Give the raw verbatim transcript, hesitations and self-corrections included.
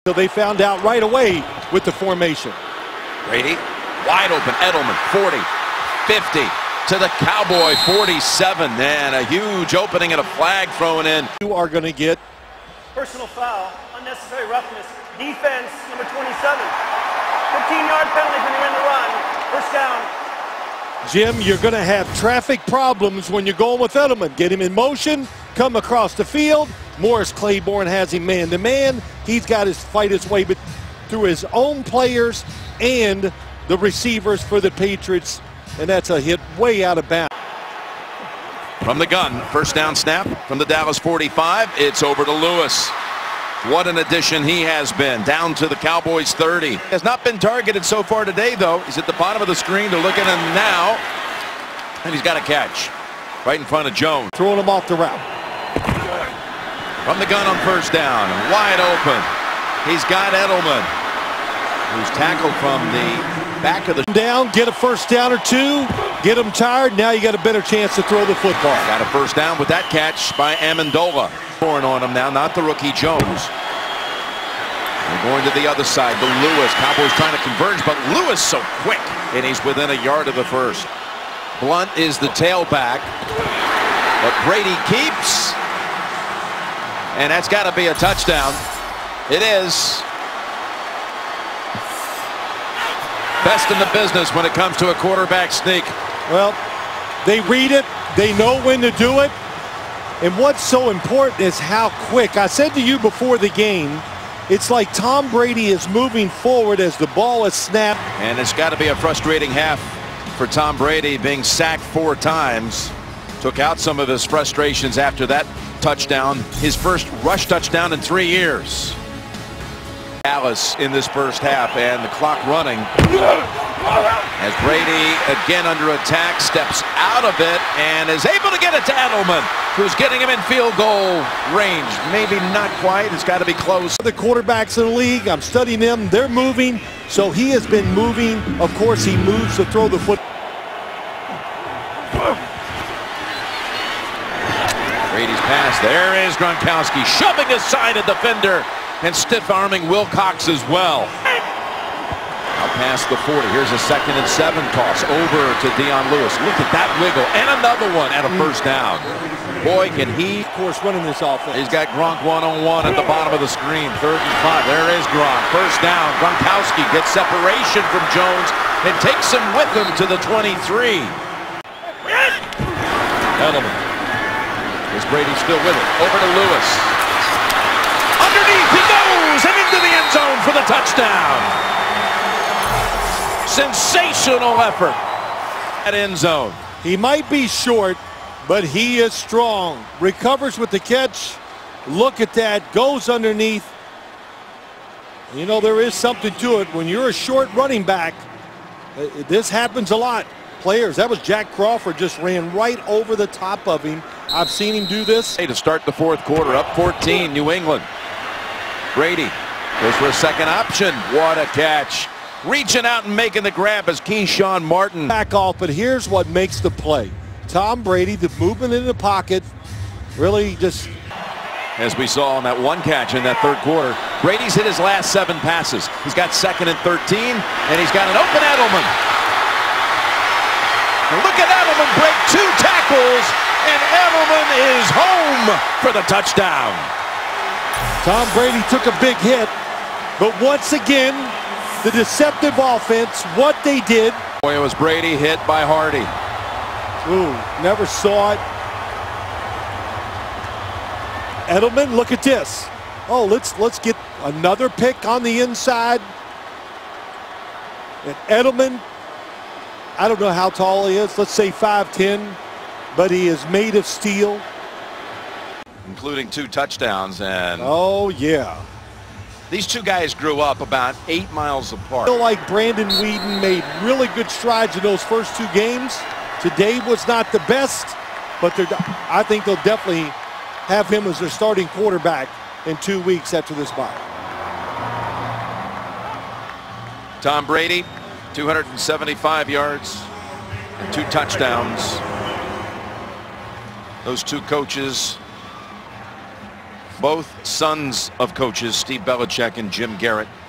So they found out right away with the formation. Brady, wide open, Edelman, forty, fifty, to the Cowboy, forty-seven, and a huge opening and a flag thrown in. You are going to get personal foul, unnecessary roughness, defense, number twenty-seven. fifteen yard penalty when you're in the run, first down. Jim, you're going to have traffic problems when you're going with Edelman. Get him in motion, come across the field. Morris Claiborne has him man-to-man. He's got to fight his way through his own players and the receivers for the Patriots, and that's a hit way out of bounds. From the gun, first down snap from the Dallas forty-five. It's over to Lewis. What an addition he has been. Down to the Cowboys thirty. Has not been targeted so far today, though. He's at the bottom of the screen. They're looking at him now. And he's got a catch right in front of Jones. Throwing him off the route. From the gun on first down. Wide open. He's got Edelman, who's tackled from the back of the... Down, get a first down or two. Get them tired. Now you got a better chance to throw the football. Got a first down with that catch by Amendola. Pouring on him now, not the rookie Jones. We're going to the other side, to Lewis. Cowboys trying to converge, but Lewis so quick, and he's within a yard of the first. Blunt is the tailback, but Brady keeps, and that's got to be a touchdown. It is. Best in the business when it comes to a quarterback sneak. Well, they read it. They know when to do it. And what's so important is how quick. I said to you before the game, it's like Tom Brady is moving forward as the ball is snapped. And it's got to be a frustrating half for Tom Brady, being sacked four times. Took out some of his frustrations after that touchdown. His first rush touchdown in three years. Dallas in this first half, and the clock running as Brady again under attack, steps out of it and is able to get it to Edelman, who's getting him in field goal range. Maybe not quite. It's got to be close. The quarterbacks in the league, I'm studying them. They're moving, so he has been moving. Of course, he moves to throw the foot. Brady's pass. There is Gronkowski shoving aside a defender and stiff-arming Wilcox as well. Out past the forty. Here's a second and seven toss over to Dion Lewis. Look at that wiggle. And another one at a first down. Boy, can he... Of course, running this offense. He's got Gronk one-on-one at the bottom of the screen. Third and five. There is Gronk. First down. Gronkowski gets separation from Jones and takes him with him to the twenty-three. Edelman. Is Brady still with it? Over to Lewis. Underneath he goes and into the end zone for the touchdown. Sensational effort at end zone. He might be short, but he is strong. Recovers with the catch. Look at that. Goes underneath. You know, there is something to it. When you're a short running back, this happens a lot. Players, that was Jack Crawford, just ran right over the top of him. I've seen him do this. Hey, to start the fourth quarter, up fourteen, New England. Brady goes for a second option. What a catch. Reaching out and making the grab as Keyshawn Martin. Back off, but here's what makes the play. Tom Brady, the movement in the pocket, really just... As we saw on that one catch in that third quarter, Brady's hit his last seven passes. He's got second and thirteen, and he's got an open Edelman. And look at Edelman break two tackles, and Edelman is home for the touchdown. Tom Brady took a big hit, but once again, the deceptive offense, what they did. Boy, it was Brady hit by Hardy. Ooh, never saw it. Edelman, look at this. Oh, let's let's get another pick on the inside. And Edelman, I don't know how tall he is. Let's say five ten, but he is made of steel. Including two touchdowns. And oh, yeah. These two guys grew up about eight miles apart. I feel like Brandon Weeden made really good strides in those first two games. Today was not the best, but I think they'll definitely have him as their starting quarterback in two weeks after this bye. Tom Brady, two hundred seventy-five yards and two touchdowns. Those two coaches Both sons of coaches, Steve Belichick and Jim Garrett,